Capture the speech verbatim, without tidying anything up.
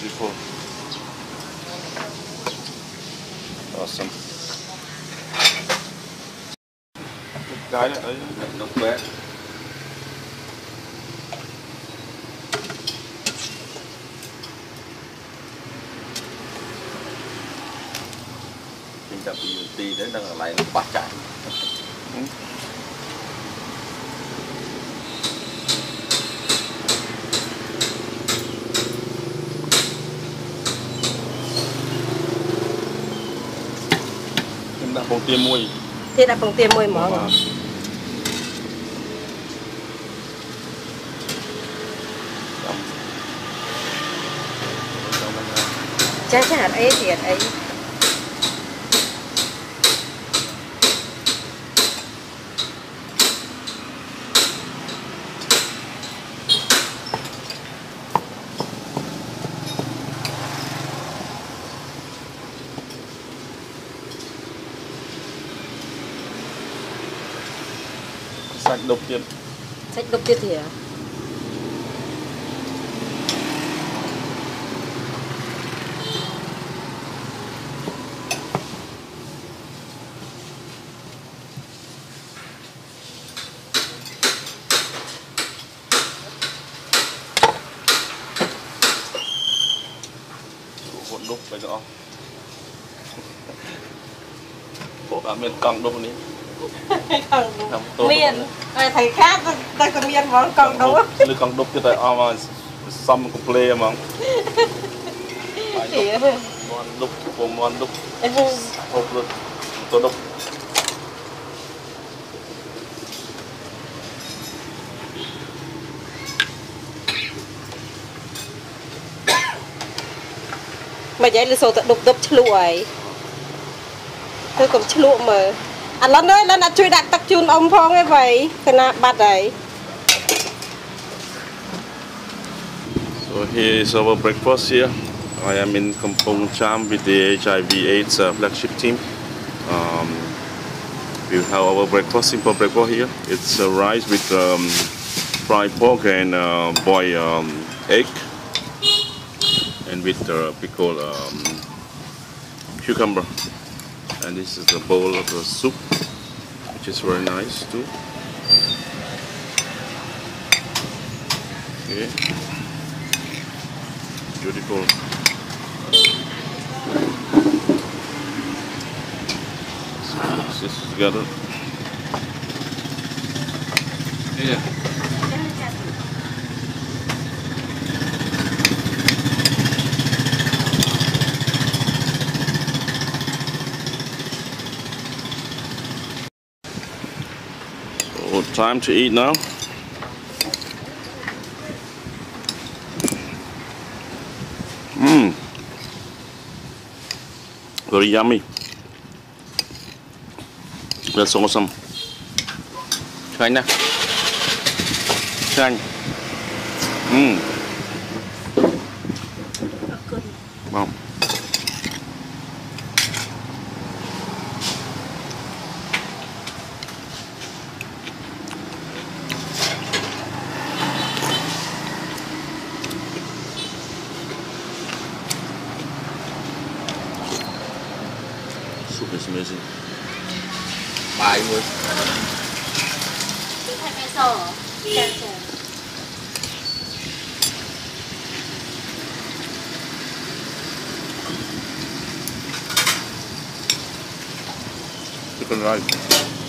beautiful. Awesome. Cái đấy, not bad. Chúng ta bị tì đấy đang lại bắt chạy. Đã phòng tiêm mùi. Thế đã phòng tiêm mùi mỏ rồi. Chá chá hạt ấy thì hạt ấy. Sạch độc tiết. Sạch độc tiết thì hả? Hỗn đúc bây giờ. Bộ đã miền cong đúc này. Miền, thầy khác ta có miền món con đúc. Lưu con đúc cho thầy ao mà xăm có play mà. Món đúc, cùng món đúc. Hộp luôn, tô đúc. Mà vậy là số tự đục đục chlu ấy. Tôi cũng chlu mà. À lần ơi, lần đã chui đặt tắc chun ông phong ấy vậy. Cái nào bắt đấy. So here is our breakfast here. I am in Kampong Cham with the H I V AIDS uh, flagship team. Um, we have our breakfast, simple breakfast here. It's uh, rice with um, fried pork and uh, boiled um, egg, and with uh, pickled um, cucumber. And this is a bowl of the soup, which is very nice too. Okay. Beautiful. Let's mix this together. Yeah. So time to eat now. Mmm, very yummy. That's awesome. Cho anh nè. Cho anh. Mmm. Wow. Soup is amazing. Bye luôn. Chicken rice.